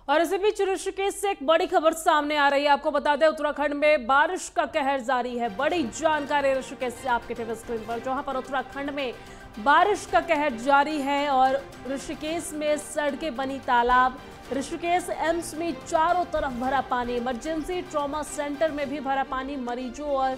और इसी बीच ऋषिकेश से एक बड़ी खबर सामने आ रही है। आपको बता दें, उत्तराखंड में बारिश का कहर जारी है। बड़ी जानकारी ऋषिकेश से आपके टीवी स्क्रीन पर, जहां पर उत्तराखंड में बारिश का कहर जारी है और ऋषिकेश में सड़कें बनी तालाब। ऋषिकेश एम्स में चारों तरफ भरा पानी, इमरजेंसी ट्रॉमा सेंटर में भी भरा पानी। मरीजों और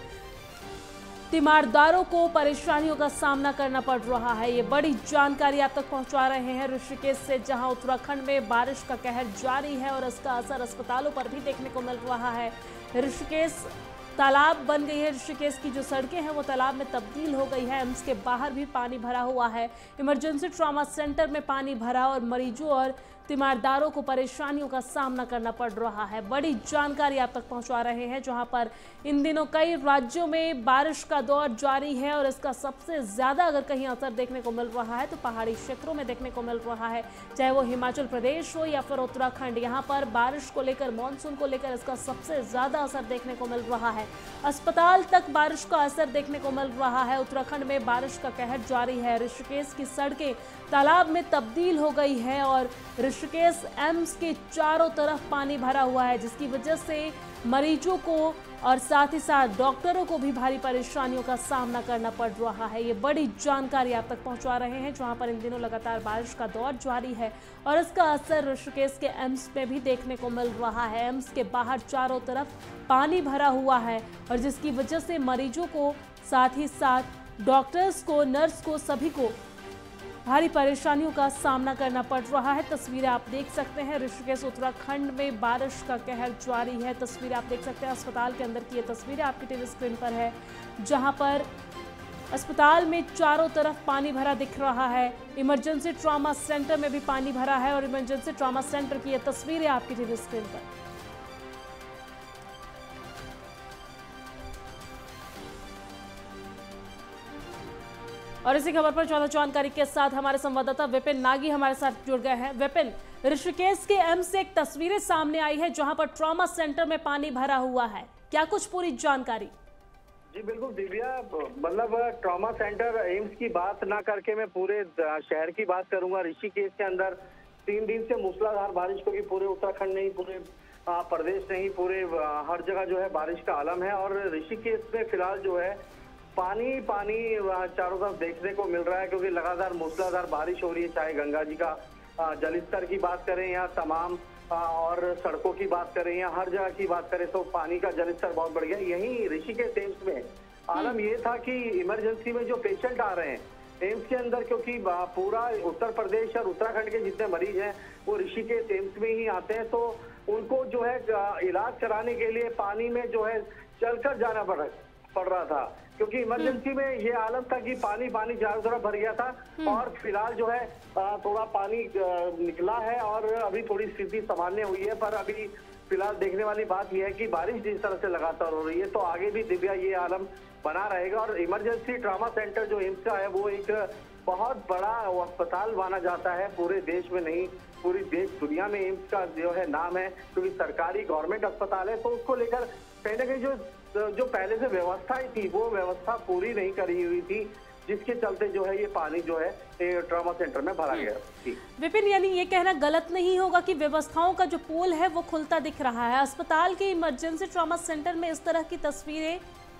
तीमारदारों को परेशानियों का सामना करना पड़ रहा है। ये बड़ी जानकारी आप तक पहुंचा रहे हैं ऋषिकेश से, जहां उत्तराखंड में बारिश का कहर जारी है और इसका असर अस्पतालों पर भी देखने को मिल रहा है। ऋषिकेश तालाब बन गई है। ऋषिकेश की जो सड़कें हैं वो तालाब में तब्दील हो गई है। एम्स के बाहर भी पानी भरा हुआ है। इमरजेंसी ट्रॉमा सेंटर में पानी भरा और मरीजों और तीमारदारों को परेशानियों का सामना करना पड़ रहा है। बड़ी जानकारी आप तक पहुंचा रहे हैं, जहां पर इन दिनों कई राज्यों में बारिश का दौर जारी है और इसका सबसे ज्यादा अगर कहीं असर देखने को मिल रहा है तो पहाड़ी क्षेत्रों में देखने को मिल रहा है, चाहे वो हिमाचल प्रदेश हो या फिर उत्तराखंड। यहाँ पर बारिश को लेकर, मानसून को लेकर इसका सबसे ज्यादा असर देखने को मिल रहा है। अस्पताल तक बारिश का असर देखने को मिल रहा है। उत्तराखंड में बारिश का कहर जारी है। ऋषिकेश की सड़कें तालाब में तब्दील हो गई है और ऋषिकेश एम्स के चारों तरफ पानी भरा हुआ है, जिसकी वजह से मरीजों को और साथ ही साथ डॉक्टरों को भी भारी परेशानियों का सामना करना पड़ रहा है। ये बड़ी जानकारी आप तक पहुंचा रहे हैं, जहां पर इन दिनों लगातार बारिश का दौर जारी है और इसका असर ऋषिकेश के एम्स में भी देखने को मिल रहा है। एम्स के बाहर चारों तरफ पानी भरा हुआ है और जिसकी वजह से मरीजों को, साथ ही साथ डॉक्टर्स को, नर्स को, सभी को भारी परेशानियों का सामना करना पड़ रहा है। तस्वीरें आप देख सकते हैं, ऋषिकेश उत्तराखंड में बारिश का कहर जारी है। तस्वीरें आप देख सकते हैं अस्पताल के अंदर की। ये तस्वीरें आपकी टीवी स्क्रीन पर है, जहां पर अस्पताल में चारों तरफ पानी भरा दिख रहा है। इमरजेंसी ट्रॉमा सेंटर में भी पानी भरा है और इमरजेंसी ट्रॉमा सेंटर की ये तस्वीरें आपकी टीवी स्क्रीन पर। और इसी खबर पर ज्यादा जानकारी के साथ हमारे संवाददाता विपिन नागी हमारे साथ जुड़ गए हैं। विपिन, ऋषिकेश के एम्स से एक तस्वीरें सामने आई है जहां पर ट्रॉमा सेंटर में पानी भरा हुआ है, क्या कुछ पूरी जानकारी? जी बिल्कुल दिव्या, मतलब ट्रॉमा सेंटर एम्स की बात ना करके मैं पूरे शहर की बात करूंगा। ऋषिकेश के अंदर 3 दिन से मूसलाधार बारिश, क्योंकि पूरे उत्तराखंड नहीं, पूरे प्रदेश नहीं, पूरे हर जगह जो है बारिश का आलम है। और ऋषिकेश में फिलहाल जो है पानी पानी चारों तरफ देखने को मिल रहा है, क्योंकि लगातार मूसलाधार बारिश हो रही है। चाहे गंगा जी का जलस्तर की बात करें या तमाम और सड़कों की बात करें या हर जगह की बात करें, तो पानी का जलस्तर बहुत बढ़ गया। यहीं ऋषिकेश एम्स में आलम ये था कि इमरजेंसी में जो पेशेंट आ रहे हैं एम्स के अंदर, क्योंकि पूरा उत्तर प्रदेश और उत्तराखंड के जितने मरीज हैं वो ऋषिकेश एम्स में ही आते हैं, तो उनको जो है इलाज कराने के लिए पानी में जो है चलकर जाना पड़ रहा था, क्योंकि इमरजेंसी में ये आलम था कि पानी पानी चारों तरफ भर गया था। और फिलहाल जो है थोड़ा पानी निकला है और अभी थोड़ी स्थिति सामान्य हुई है। पर अभी फिलहाल देखने वाली बात यह है कि बारिश जिस तरह से लगातार हो रही है, तो आगे भी दिव्या ये आलम बना रहेगा। और इमरजेंसी ट्रॉमा सेंटर जो एम्स का है वो एक बहुत बड़ा अस्पताल माना जाता है, पूरे देश में नहीं पूरी देश दुनिया में एम्स का जो है नाम है, क्योंकि सरकारी गवर्नमेंट अस्पताल है। तो उसको लेकर कहीं ना कहीं जो पहले से व्यवस्थाएं थी वो व्यवस्था पूरी नहीं करी हुई थी, जिसके चलते जो है ये पानी जो है ट्रॉमा सेंटर में भरा गया। विपिन, यानी ये कहना गलत नहीं होगा कि व्यवस्थाओं का जो पोल है वो खुलता दिख रहा है। अस्पताल के इमरजेंसी ट्रॉमा सेंटर में इस तरह की तस्वीरें,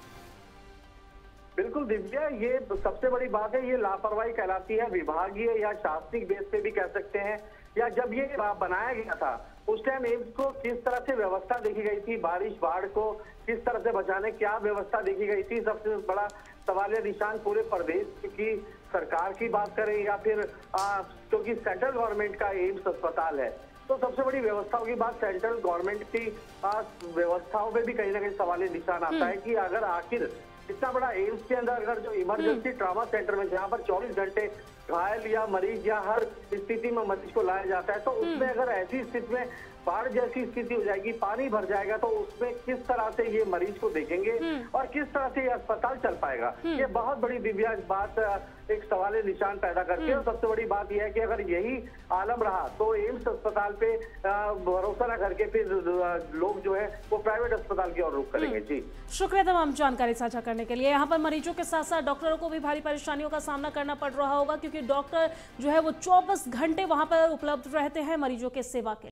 बिल्कुल दिव्या, ये सबसे बड़ी बात है। ये लापरवाही कहलाती है, विभागीय या शासनिक बेस पे भी कह सकते हैं। या जब ये बनाया गया था उस टाइम एम्स को किस तरह से व्यवस्था देखी गई थी, बारिश बाढ़ को किस तरह से बचाने क्या व्यवस्था देखी गई थी, सबसे बड़ा सवाल है निशान पूरे प्रदेश की सरकार की बात करें या फिर क्योंकि सेंट्रल गवर्नमेंट का एम्स अस्पताल है, तो सबसे बड़ी व्यवस्थाओं की बात सेंट्रल गवर्नमेंट की व्यवस्थाओं पे भी कहीं ना कहीं सवाल निशान आता है कि अगर आखिर इतना बड़ा एम्स के अंदर अगर जो इमरजेंसी ट्रॉमा सेंटर में जहाँ पर 24 घंटे घायल या मरीज या हर स्थिति में मरीज को लाया जाता है, तो उसमें अगर ऐसी स्थिति में बाढ़ जैसी स्थिति हो जाएगी, पानी भर जाएगा, तो उसमें किस तरह से ये मरीज को देखेंगे और किस तरह से ये अस्पताल चल पाएगा। ये बहुत बड़ी दिव्या बात एक सवाल निशान पैदा करती है। और सबसे बड़ी बात यह है कि अगर यही आलम रहा तो एम्स अस्पताल पे भरोसा न करके फिर लोग जो है वो प्राइवेट अस्पताल की ओर रुख करेंगे। जी शुक्रिया तमाम जानकारी साझा करने के लिए। यहाँ पर मरीजों के साथ साथ डॉक्टरों को भी भारी परेशानियों का सामना करना पड़ रहा होगा, क्योंकि डॉक्टर जो है वो 24 घंटे वहां पर उपलब्ध रहते हैं मरीजों के सेवा के लिए।